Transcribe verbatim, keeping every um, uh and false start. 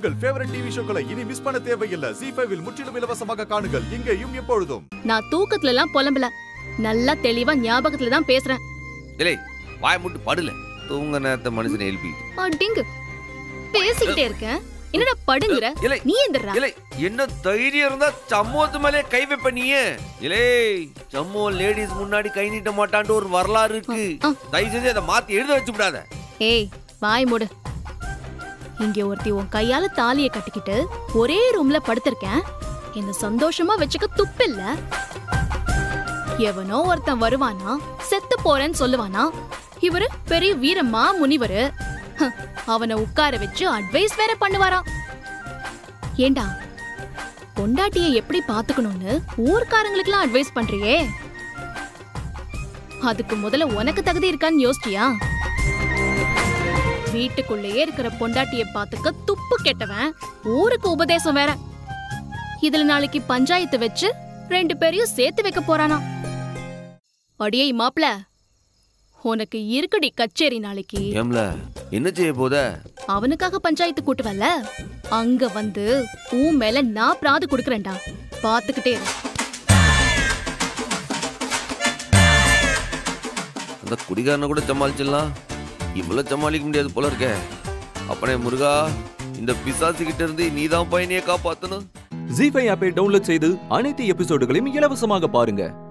உங்கள் favourite TV ஷோக்களை இனி miss பண்ண தேவையில்லை. ஜீ ஃபைவ் இல் முற்றிலும் இலவசமாக காணுங்கள். இங்கேயும் எப்பொழுதும். நான் தூக்கத்துல எல்லாம் புலம்பல, நல்லா தெளிவா ஞாபகத்துல தான் பேசுறேன். இல்லை வாய் முட்டு படுல, தூங்க நேரத்தை மனுஷனை எழுப்பி அடிங்க பேசிக்கிட்டே இருக்கேன். என்னடா படுங்கற? நீ எந்திரா. இல்லை என்ன தைரியம் இருந்தா சம்மோத்து மேலே கை வைப்ப நீயே. இல்லை சம்மோ லேடிஸ் முன்னாடி கை நீட்ட மாட்டான்னு ஒரு வரலாறு இருக்கு. தயவு செஞ்சு அதை மாத்தி எழுத வச்சு விடாத. ஏய் வாய் மூடு. இங்க ஒருத்தி உன் கையால தாலியை கட்டிக்கிட்டு ஒரே ரூம்ல படுத்திருக்கேன். இந்த சந்தோஷமா வச்சுக்க துப்பில்ல. எவனோ ஒருத்தன் வருவானா, செத்து போறேன்னு சொல்லுவானா. இவரு பெரிய வீரமா முனிவரு. அவனை உட்கார வச்சு அட்வைஸ் வேற பண்ணுவாராம். ஏண்டா பொண்டாட்டியை எப்படி பாத்துக்கணும்னு ஊர்க்காரங்களுக்குலாம் அட்வைஸ் பண்றியே, அதுக்கு முதல்ல உனக்கு தகுதி இருக்கான்னு யோசிச்சியா? வீட்டுக்குள்ளேயே இருக்கிற பொண்டாட்டிய பாத்துக்க துப்பு கெட்டவன் ஊருக்கு உபதேசம் வேற. இதுல நாளைக்கு பஞ்சாயத்து வச்சு ரெண்டு பேரையும் சேர்த்து வைக்க போறானா. அடியே மாப்ள, உனக்கு இருக்குடி கச்சேரி நாளைக்கு. என்ன செய்ய போத? அவனுக்காக பஞ்சாயத்து கூட்டுவல்ல, அங்க வந்து உன் மேல நான் பிராது குடுக்கறேன்டா, பாத்துக்கிட்டே இரு. அந்த குடிகாரனை கூட சமாளிச்சிடலாம், இவ்வளவு சமாளிக்க முடியாது போல இருக்க. அப்பனே முருகா, இந்த பிசாசு கிட்ட இருந்து நீதான் பையனையே காப்பாத்தணும். ஜீ ஃபைவ் ஆப்பை டவுன்லோட் செய்து அனைத்து எபிசோடுகளையும் இலவசமாக பாருங்க.